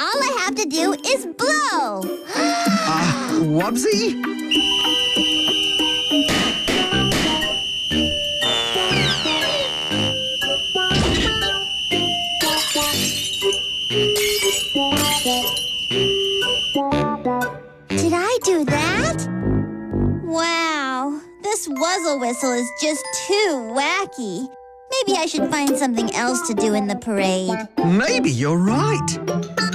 I have to do is blow. Wubbzy? Did I do that? Wow, this wuzzle whistle is just too wacky. Maybe I should find something else to do in the parade. Maybe you're right.